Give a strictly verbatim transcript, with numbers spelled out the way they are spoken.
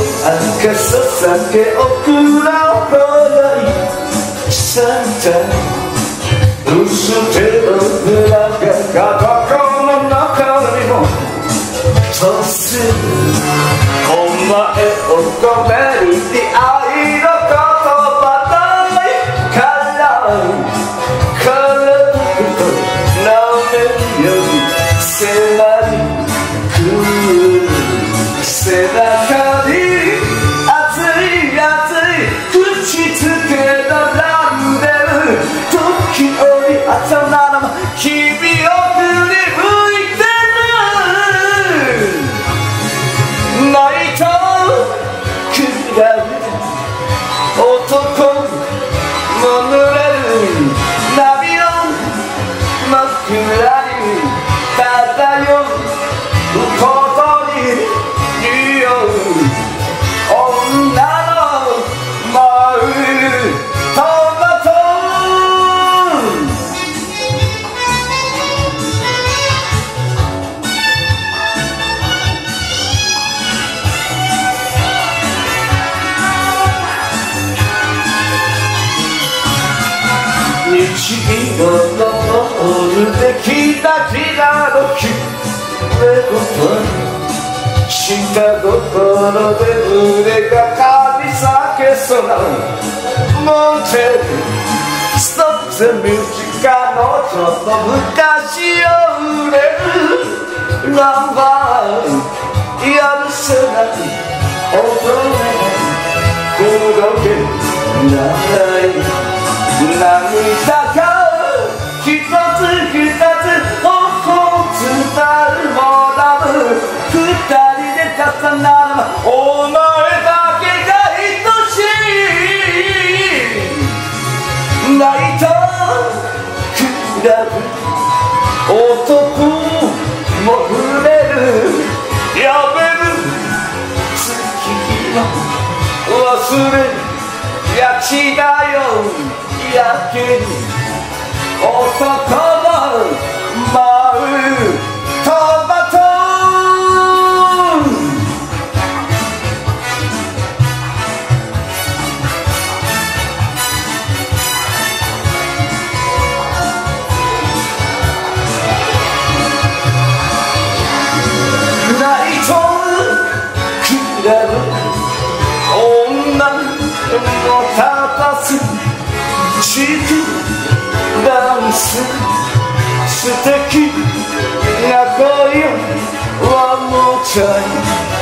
赤さ酒をくらないさんた薄手のブラが心の中にも突然お前を込める出会いの言葉ないから体と舐めるより迫り来る背中に熱い熱い口つけ並んでる時折朝ならば君を振り向いてる泣いたくらい男も濡れる波の枕に漂うことに匂う女の舞うトマト日々の登るできた日がの日目ごとに下心で胸がかみ裂けそうなモンテストップ・ザ・ミュージカルのちょっと昔を売れるナンバーやるせない踊れない動けない涙が一つ一つ頬を伝うもらう二人で重なるお前だけが愛しい泣いたくらぶ男も触れるやめる月日は忘れるやちだよやけに男の舞うトマトナイトクラブ女も立たすチークダンス素敵な恋を One more time